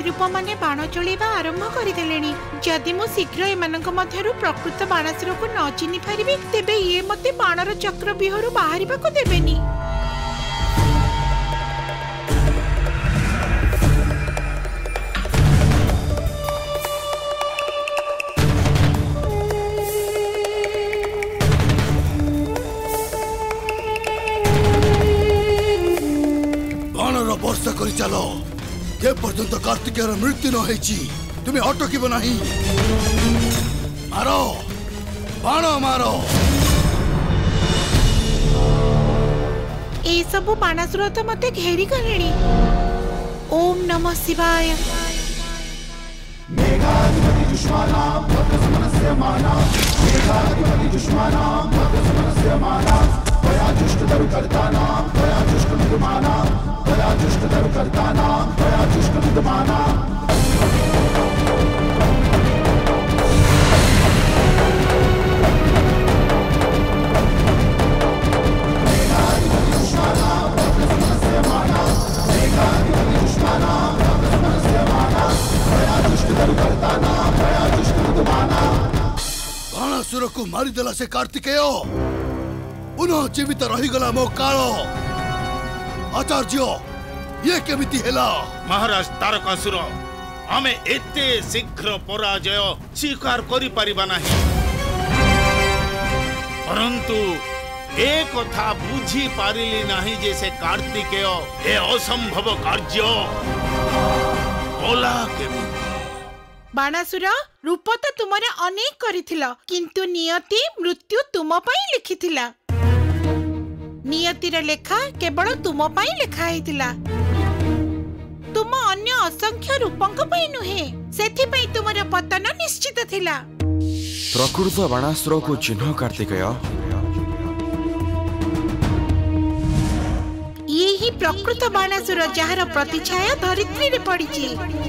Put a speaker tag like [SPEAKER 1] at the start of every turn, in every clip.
[SPEAKER 1] प्रतिरूप माने बाण चलेबा आरंभ करदेले। जदि मु शीघ्र एमानक मध्यरु प्रकृत बाणासुर को न चिन्हि पारिबि तेबे ये मते बाणर चक्र बिहरु बाहरिबा को देबेनी।
[SPEAKER 2] वर्षा करी चलो जे पर्यंत कार्तिकेयर मृत्यु न होईची तुम्हें अटकिब नहीं। मारो बाण मारो।
[SPEAKER 1] ए सबु बाणासुर तो मते घेरी गलेनी। ओम नमः शिवाय।
[SPEAKER 3] मेघाधिपति जुष्मानां भद्रसमनस्य माना मेघाधिपति जुष्मानां भद्रसमनस्य माना त्वया जुष्टदरुकर्तानां त्वया जुष्टनिर्माणां त्वया जुष्टदरुकर्तानां त्वया जुष्टनिर्माणां। मेघाधिपति जुष्मानां भद्रसमनस्य माना मेघाधिपति जुष्मानां भद्रसमनस्य माना त्वया जुष्टदरुकर्तानां त्वया जुष्टनिर्माणां।
[SPEAKER 2] बाणासुर को मारिदेला से कार्तिकेय पुनः जीवित रहीगला मो काल। आचार्य ये केमिति हेला?
[SPEAKER 4] महाराज तारकासुर आमे एते शीघ्र पराजय स्वीकार करि परिबा नाही, परंतु एक कथा बुझी पारिली नाही जे से कार्तिकेय ए असंभव कार्य ओला केमिति।
[SPEAKER 1] बाणासुर रूप तो तुमरे अनेक करिथिला किंतु नियति मृत्यु तुम पई लिखिथिला। नियतिर लेखा केवल तुम पई लिखा हेतिला। तुम अन्य असंख्य रूपंक पई नुहे, सेथि पई तुमर पतन निश्चित थिला।
[SPEAKER 5] प्रकृत बाणासुर को चिन्ह कार्तिकेय?
[SPEAKER 1] ये ही प्रकृत बाणासुर जहार प्रतिछाया धरित्री रे पड़िची।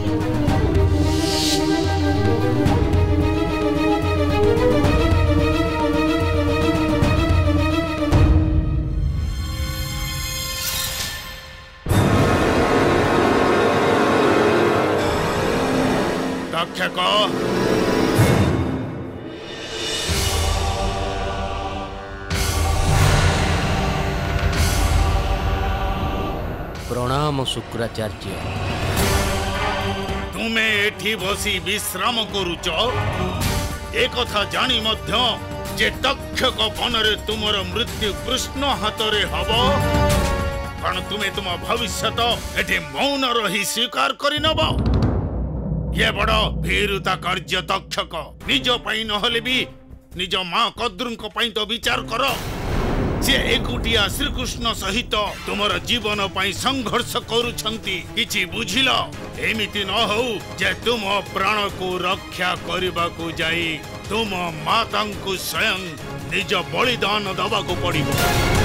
[SPEAKER 4] तक्षक
[SPEAKER 6] प्रणाम शुक्राचार्य।
[SPEAKER 4] तुम्हें एठी बसी विश्राम करुच एक कथा जानी मध्य जे तक्षक बनरे तुमर मृत्यु कृष्ण हातरे हब कारण तुम्हें तुम भविष्यत एठी मौन रही स्वीकार करि नब। ये बड़ भीरुता कार्य तक्षक निज पई नहले भी निज मां कद्रुंक पई तो विचार कर। से एकुटिया श्रीकृष्ण सहित तुमर जीवन पई संघर्ष करुछंती किछि बुझिल? एमिति न हो जे तुम प्राण को रक्षा करबा को जाई तुम माता को स्वयं निज बलिदान दबा को पड़िबो।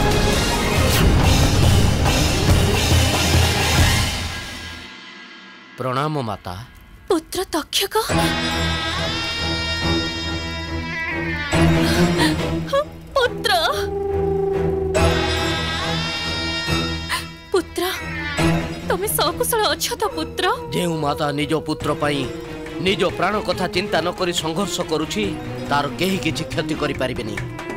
[SPEAKER 6] प्रणाम माता।
[SPEAKER 7] पुत्र तक्षक पुत्र पुत्र तमे सकुशल अछ तो पुत्र?
[SPEAKER 6] जेउ माता निज पुत्र पई निज प्राण कथा चिंता न करी संघर्ष करुछि तार केही किछि क्षति करि पारिबेनी।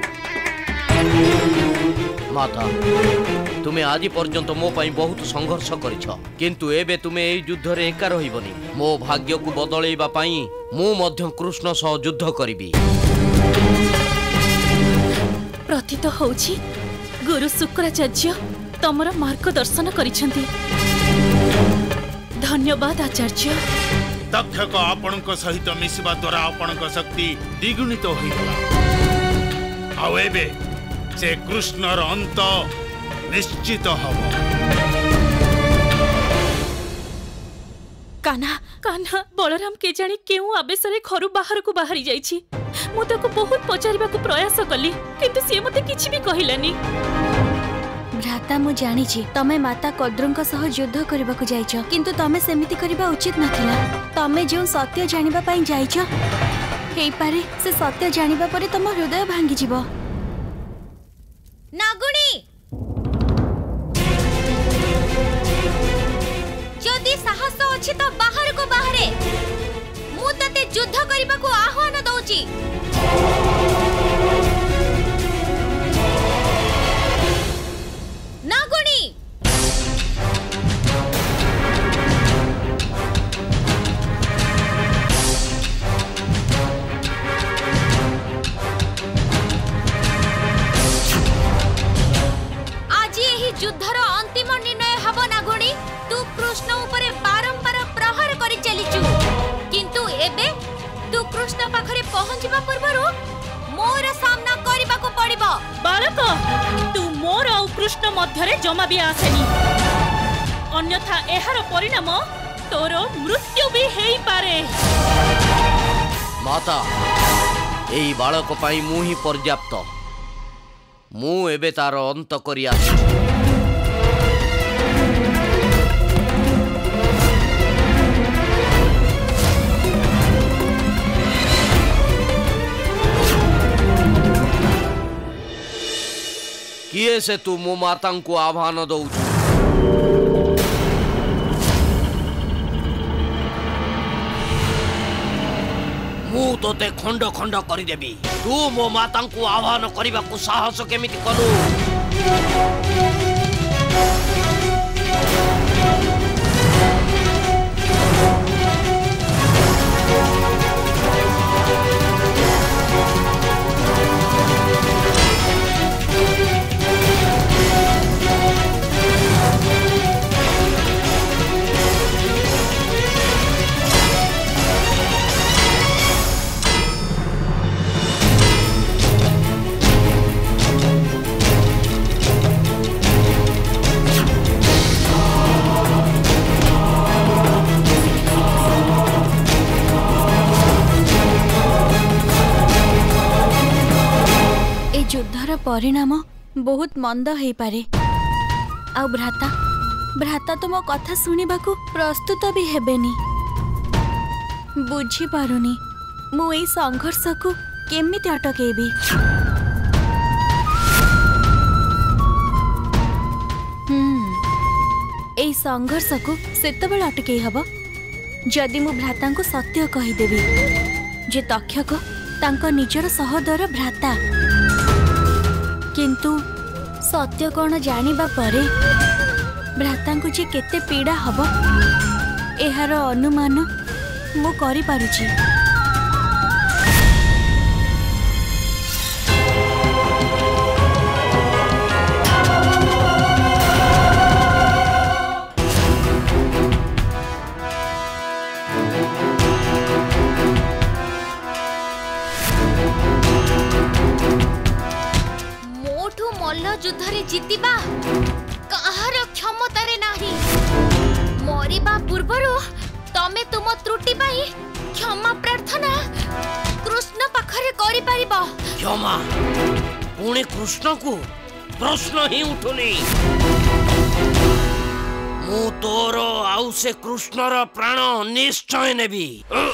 [SPEAKER 6] माता तुमे आज पर्यंत मो पई बहुत संघर्ष करिछ किंतु एबे तुमे एई युद्ध रे एका रहिबनी। मो भाग्य को बदलैबा पई मु मध्य कृष्ण सह युद्ध करिबी।
[SPEAKER 7] प्रतीत होउछि गुरु शुक्राचार्य तमर मार्गदर्शन करिछंती। धन्यवाद आचार्य।
[SPEAKER 4] तक्षक आपणक सहित मिसिबा द्वारा आपणक शक्ति द्विगुणित होइगला। आउ एबे से कृष्णर अंत निश्चित हब।
[SPEAKER 7] कान्हा कान्हा बलराम के जानी केउ आवेश रे घर बाहर को बाहरी जाईछि। मु ताको बहुत पचारिबा को प्रयास कली किंतु से मते किछि भी कहिलानी।
[SPEAKER 8] भ्राता मु जानी छी तमे माता कद्रुंक सह युद्ध करबा को जाईछ किंतु तमे सेमिति करबा उचित नथिला। तमे जो सत्य जानिबा पई जाईछ हेई पारे से सत्य जानिबा परे तम हृदय भांगी जिवो।
[SPEAKER 9] नागुणी जदि
[SPEAKER 8] जदि साहस अछि तो बाहर को बाहरे मु तते युद्ध करबा को आह्वान दउची। नागुणी युद्धर अंतिम निर्णय हब नागुणी। तू कृष्ण उपरे बारंबार प्रहार करि चलिचु किंतु एबे तू कृष्ण पाखरे पहुंचबा पूर्वरु मोर सामना करबा को पड़िबो।
[SPEAKER 7] बालक तू मोर और कृष्ण मध्यरे जमा भी आसेनी, अन्यथा एहार परिणाम तोर मृत्यु भी हेई पारे।
[SPEAKER 6] माता एई बालक पाई मु ही पर्याप्त, मु एबे तार अंत करि आसी। किए से तू मो माता को आह्वान दउछु? मु तोते खंड खंड करि देबी। तू मो माता को आह्वान करबा को साहस केमिति कलु?
[SPEAKER 8] युद्धर परिणाम बहुत मंद हो पारे। आ भ्राता भ्राता तो मो कथा सुनिबा को प्रस्तुत भी हेबेनी। बुझी पारुनी मु एई संघर्ष को केमिति अटकेबी। एई संघर्ष को सेतबेले अटकई हबो जदि मु भ्राता को सत्य कहीदेवी जे तक्षक तांको निजर सहोदर भ्राता। किंतु सत्य कौन जानिबा परे भ्राता को जे केते पीड़ा हबो एहार अनुमान मु करि पारुची। युद्धरे जीतिबा कहार क्षमतारे नाही। मरिबा पूर्वरु तमे तुम त्रुटि पाई क्षमा प्रार्थना कृष्ण पाखरे करि परिबो।
[SPEAKER 6] क्षमा पुणे कृष्ण को प्रश्न ही उठुनी। मु तोर आउ से कृष्णर प्राण निश्चय नेबी।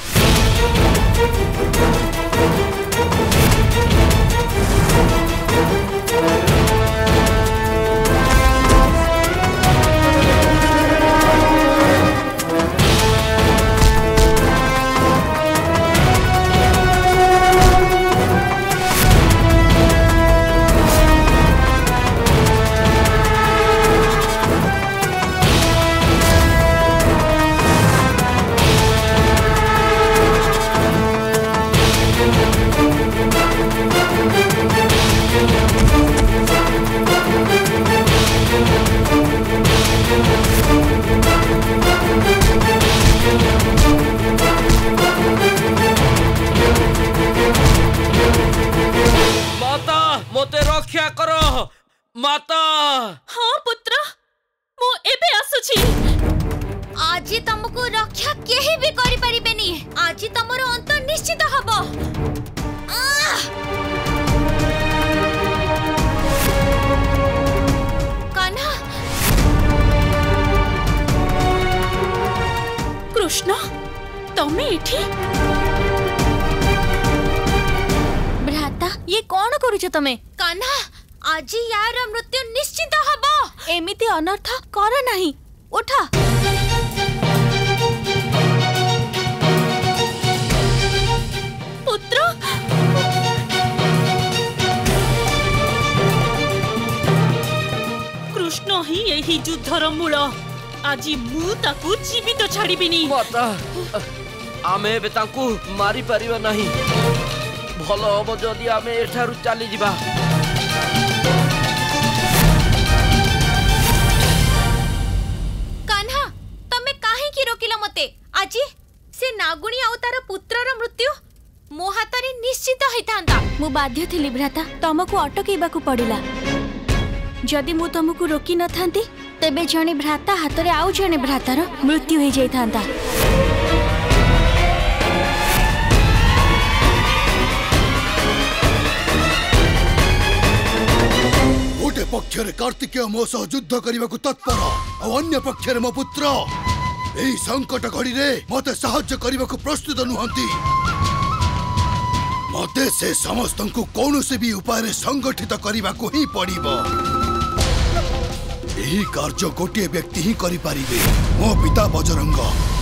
[SPEAKER 6] मोते रक्षा करो माता।
[SPEAKER 7] हाँ पुत्र मु एबे आसुची।
[SPEAKER 8] आज तुमको रक्षा केही भी करि परिबेनी। आज तमरो अंत निश्चित हबो। कान्हा
[SPEAKER 7] कृष्ण तमे एठी
[SPEAKER 8] भ्राता ये कौन करूछ तमे? कान्हा आज यार मृत्यु निश्चित हबो। एमिति अनर्थ कर नाही। उठा
[SPEAKER 7] ही यही युद्धर मूल। आज मु ताकू जीवित छाड़िबिनी।
[SPEAKER 6] माता आमे एबे तांकू मारी परिबा नहीं। भलो हबो जदि आमे एठारु चली जिबा।
[SPEAKER 8] कान्हा तमे काहे की रोकिला मते? आजी से नागुणी आउ तार पुत्रर मृत्यु मो हातरे निश्चित होइतांता। मु बाध्य थिली भ्राता, तमको अटकेबाकू पड़िला। जदि मु तमको रोकी न थांती तेबे जणे भ्राता हातरे आउ जणे भ्रातार मृत्यु हो जाइतांता।
[SPEAKER 2] गोटे पक्षरे कार्तिकेय मो सह युद्ध करने तत्पर और अन्य पक्षरे मो पुत्र एही संकट घड़ी रे मते साहाय्य करने प्रस्तुत नुहंती। मते से समस्त को कौनसी भी उपाय संगठित करने को ही पड़िबो। यही कार्य गोटे व्यक्ति ही करि पारिबे, मो पिता बजरंग।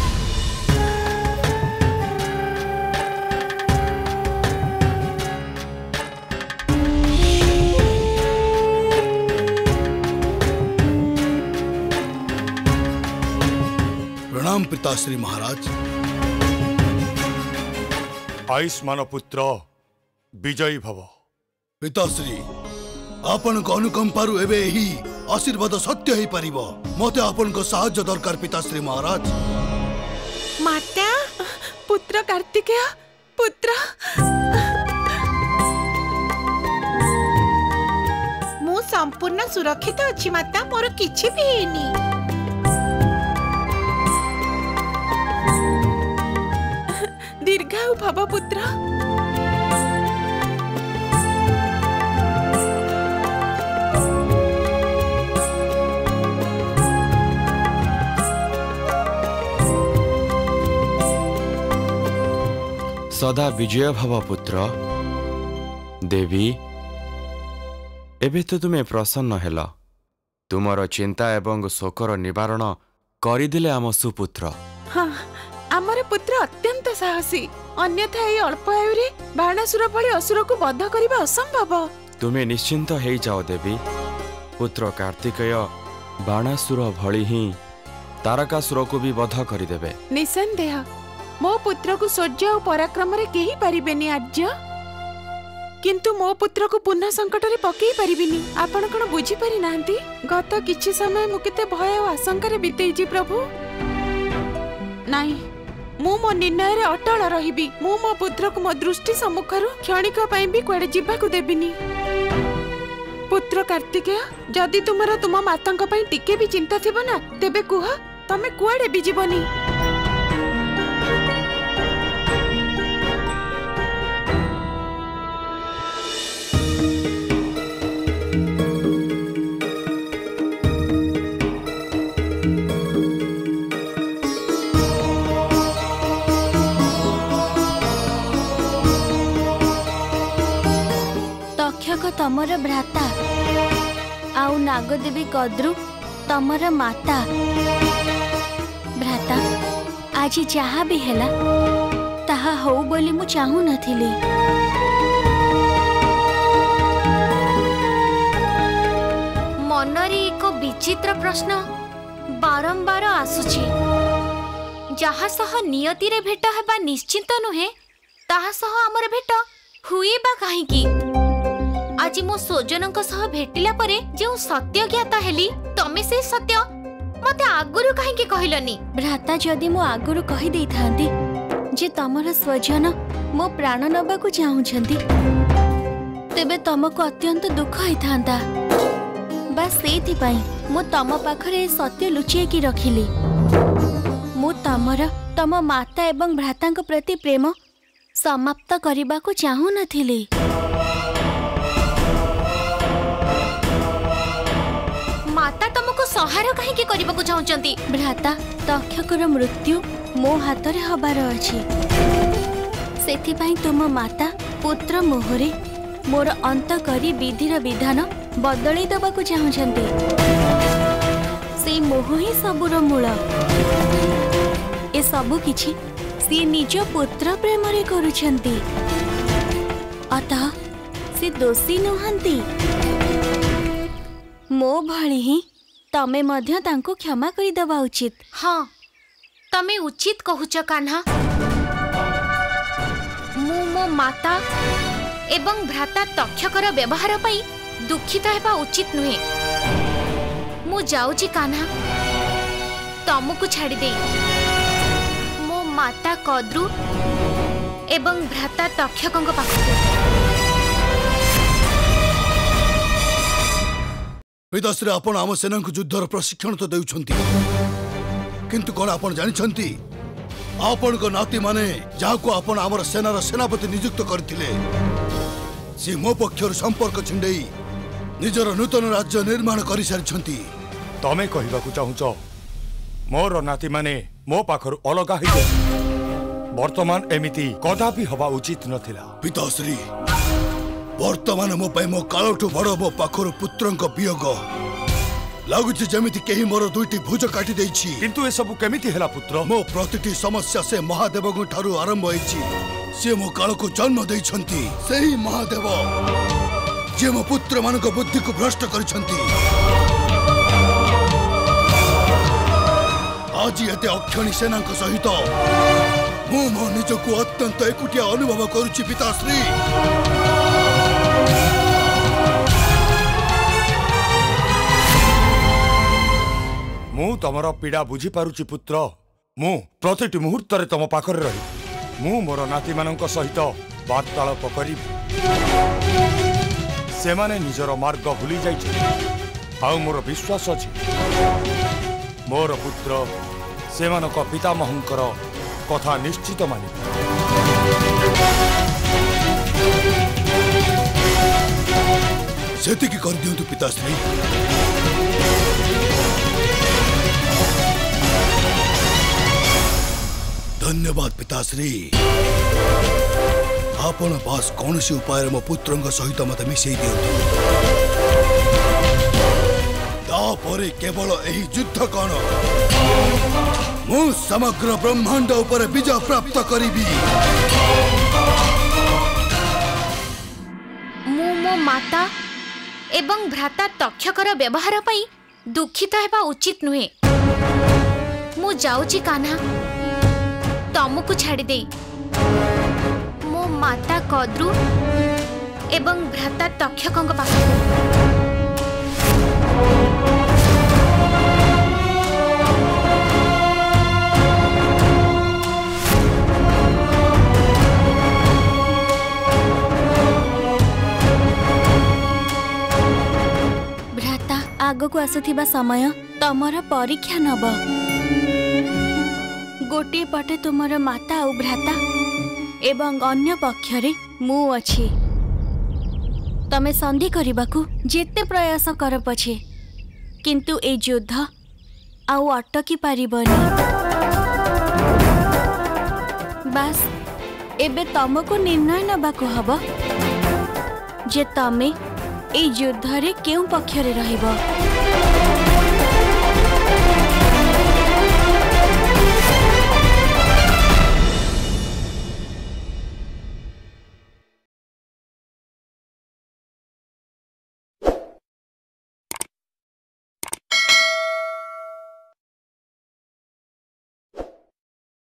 [SPEAKER 2] प्रणाम पिताश्री महाराज।
[SPEAKER 9] आयुष्मान पुत्र विजयी भव।
[SPEAKER 2] पिताश्री आपण को अनुकंपारु एबे ही आशीर्वाद सत्य ही परिबो। मते आपण को सहाय्य दरकार पिताश्री महाराज।
[SPEAKER 1] माता पुत्र कार्तिकेय पुत्र मु संपूर्ण सुरक्षित अछि माता, मोर किछि भी हेनी। दीर्घायु भव पुत्र।
[SPEAKER 5] सदा विजय भव पुत्र। देवी एबे तो तुम्हें प्रसन्न हेल। तुमर चिंता एवं शोकर निवारण करिदिले आम सुपुत्र।
[SPEAKER 1] हाँ, आमर पुत्र अत्यंत साहसी। अन्यथा ये अल्प आयुरे बाणासुर भली असुर को वध करबा असंभव।
[SPEAKER 5] तुम्हें निश्चिंत हो जाओ देवी। पुत्र कार्तिकेय बाणासुर भली ही तारकासुर को भी वध करिदेबे।
[SPEAKER 1] निसंदेह मो पुत्र को शौर्य और पराक्रम रे केही पारिबेनी आज्य, किंतु मो पुत्र को पुनः संकट रे पकेई पारिबिनी। आपण कोन बुझी पारि नांती? गत किछि समय मु केते भय और आशंका रे बितेइछि प्रभु। नाही, मु मो निर्णय रे अटल रहिबी। मु मो पुत्र को मो दृष्टि सम्मुखरु क्षणिक पई भी कुआडे जिबा को देबिनी। पुत्र कार्तिकेय, जदि तुमरा तुम मातांक पई टिके भी चिंता थिबो ना, तेबे कुह तमे कुआडे भी जीवनी।
[SPEAKER 8] तमर भ्राता आउ नागदेवी कद्रु तमर माता। भ्राता आज जहा भी हेला ताहा हो बोली मु चाहू नथिली। मनरे एक विचित्र प्रश्न बारंबार आसुछि। जहा सह नियति रे भेट हेबा निश्चिंत नुहे, ताहा सह हमर भेट हुए बा काहेकि? आज मो सोजनक सह भेटिला परे जो सत्य ज्ञाता हेली, तमे से सत्य मते आगुरु काहेकि कहिलनी? भ्राता जदि मो आगुरु कहि देई थांती जे तमर स्वजन मो प्राण नबा को चाहुछंती, तेबे तमको अत्यंत दुख होई थांता। बस सेथि पई मो तम पाखरे सत्य लुचिए की रखिली। मो तम माता एवं भ्रातांक प्रति प्रेम समाप्त करबा को चाहू नथिली। माता तुमको सहार कहीं करने को चाहती? भ्राता तक्षकर मृत्यु मो हाथ रे हबार अछि। सेथिपाई तुम माता पुत्र मोहरे मोर अंत करी विधिर विधान बदलै दबा को चाहछंती। से मोह ही सबुर मूल। ए सबु किछि से निज पुत्र प्रेम रे करूछंती। अतः से दोषी नुहंती। मो भली ही तमे मध्य तांको क्षमा करी दबा उचित।
[SPEAKER 10] हाँ तमे उचित कहूच कान्हा। मु मो माता एवं भ्राता तक्षकर व्यवहार पाई दुखित हेबा उचित नुहे। मु जाउची कान्हा तमको छाड़ी दे मो माता कद्रु एवं भ्राता तक्षकଙ୍କ पाखକୁ।
[SPEAKER 2] पिताश्री आपण आम सेना को युद्धर प्रशिक्षण तो देउछंती, किंतु कोन आपण जानिछंती आपण को नाती माने जाको आपण हमर सेनार सेनापति नियुक्त करथिले से मो पक्षर संपर्क छिंडेई निजर नूतन राज्य निर्माण करि सारिछंती।
[SPEAKER 9] तमे कहिबाकू चाहुच मोर नाती माने मो पाखर अलगा हिजे वर्तमान एमिति कदापि हवा उचित नथिला।
[SPEAKER 2] पिताश्री वर्तमान मो पाई मो कालठू बड़ मो पाखर पुत्रंक वियोग लगुच जमिति केही मोर दुईटी भुज काटी देछि।
[SPEAKER 9] किंतु ए सब केमिति हेला पुत्र?
[SPEAKER 2] मो प्रतिटी समस्या से महादेव ठारू आरंभ होइछि। से मो काल को जन्म देइछंती सेही महादेव जे मो पुत्र मानक बुद्धि को भ्रष्ट करिछंती। आज एते अक्षणी सेना सहित मु मो निजको अत्यंत एकुटिया अनुभव करुछि पिताश्री।
[SPEAKER 9] मु तमर पीड़ा बुझी पारुछि पुत्र। मु प्रतिटी मुहूर्त रे तम पाखरे रही मु मोर नाती मानक सहित वार्तालाप करी। सेमाने निजर मार्ग भूली जाइछे आउ मोर विश्वास अछि मोर पुत्र सेमानक पितामहंकर कथा निश्चित मानि।
[SPEAKER 2] सेतिकी कर दियंतु पिताश्री। धन्यवाद पिताश्री। आपण बास कौन सी उपाय मो पुत्रंग सहित मत मिसई दियंतु। तापरे केवल एही युद्ध कौन मु समग्र ब्रह्मांड ऊपर विजय प्राप्त करिबी।
[SPEAKER 10] मु मो माता एवं भ्राता तक्षकर व्यवहार पाई दुखित हेबा उचित नुहे। मु जाउची कान्हा तमको छाड़ी दे मो माता कद्रु एवं भ्राता तक्षकଙ୍କ पाखକୁ।
[SPEAKER 8] भ्राता आगो को आसुथिबा समय तमर परीक्षा नब। गोटे पटे तुमर माता और भ्राता एवं अन्य पक्षरे मु अछि। तमे संधि करबाकू जेते प्रयास कर पछे किंतु ए युद्ध आउ अटकी पारिबनी। बस एबे तमको निर्णय नबाकू हबो जे तमे ए युद्ध रे केउ पक्षरे रहिबो।